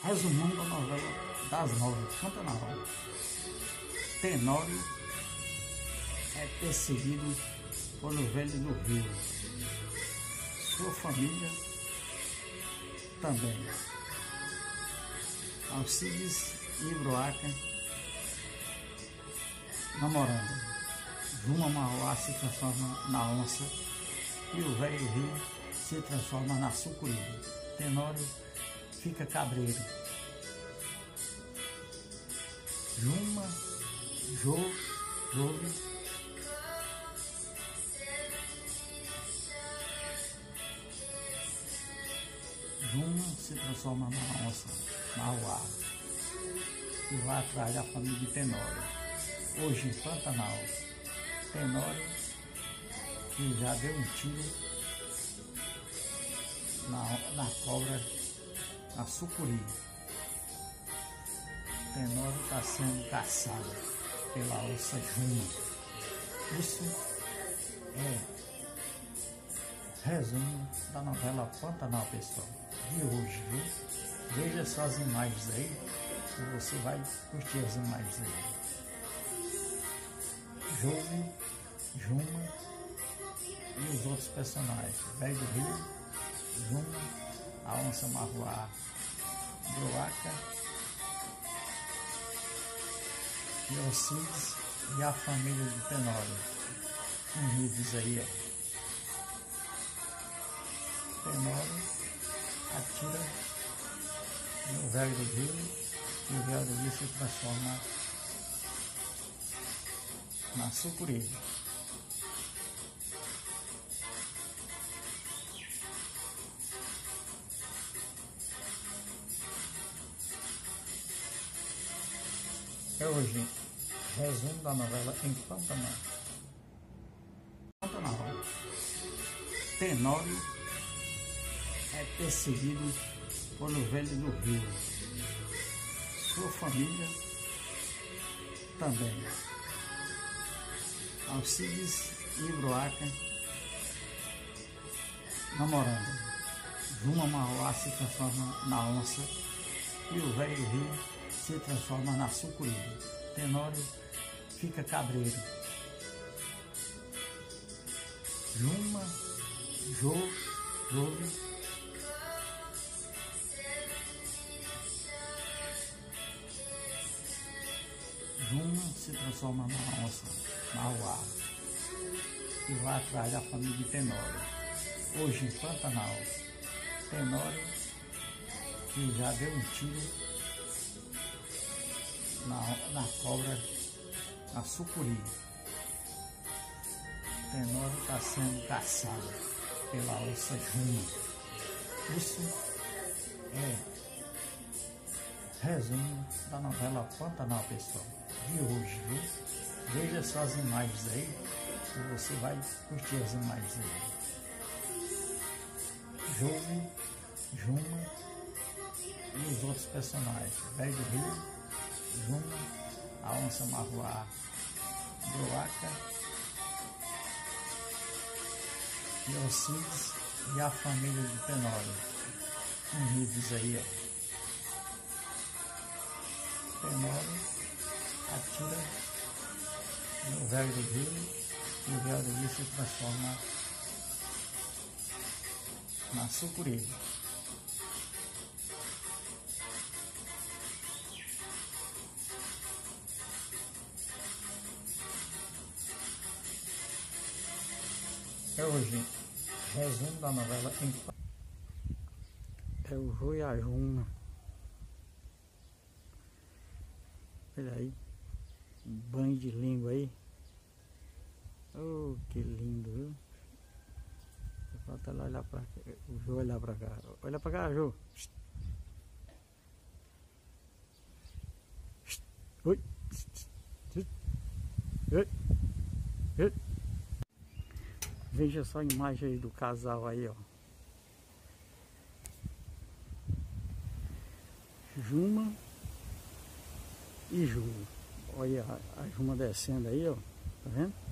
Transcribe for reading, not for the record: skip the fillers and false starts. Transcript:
Resumindo a novela das 9, Pantanal. Tenório é perseguido pelo velho do Rio. Sua família também. Alcides e Broaca namorando. Juma Marruá se transforma na onça e o velho Rio se transforma na sucuri. Tenório fica cabreiro. Juma, Jove, Juma se transforma na onça Marruá e vai atrás da família de Tenório. Hoje em Pantanal, Tenório que já deu um tiro na cobra, na sucuri. Tenório está sendo caçado pela onça Juma. Isso é resumo da novela Pantanal, pessoal, de hoje, viu? Veja só as imagens aí, que você vai curtir as imagens aí. Jove, Juma e os outros personagens. Velho do Rio, Juma, a onça Marruá, Broaca e Alcides e a família de Tenório. Unidos aí, ó. Tenório atira no velho do Rio e o velho do Rio se transforma na sucuri. É hoje, resumo da novela em Pantanal. Pantanal. Tenório é perseguido pelo velho do Rio. Sua família também. Alcides e Broaca namorando. Juma Marruá se transforma na onça e o velho Rio se transforma na sucuri. Tenório fica cabreiro. Juma, Jove, Juma se transforma na onça Marruá e vai atrás da família de Tenório. Hoje em Pantanal, Tenório que já deu um tiro na cobra, na sucuri. Tenório está sendo caçado pela onça Juma. Isso é resumo da novela Pantanal, pessoal, de hoje, viu? Veja só as imagens aí, que você vai curtir as imagens aí. Jove, Juma e os outros personagens. Velho do Rio, Juma, a onça Marruá, Broaca e Alcides e a família de Tenório. Unidos aí, ó. Tenório atira no velho do Rio e o velho do Rio se transforma na sucuri. É hoje, resumo da novela em é o Jô e a Juma. Olha aí, um banho de língua aí. Oh, que lindo, viu? Falta lá olhar pra cá, o Jô olhar pra cá. Olha pra cá, Jô. Oi. Oi. Veja só a imagem aí do casal aí, ó. Juma e Ju. Olha a Juma descendo aí, ó. Tá vendo?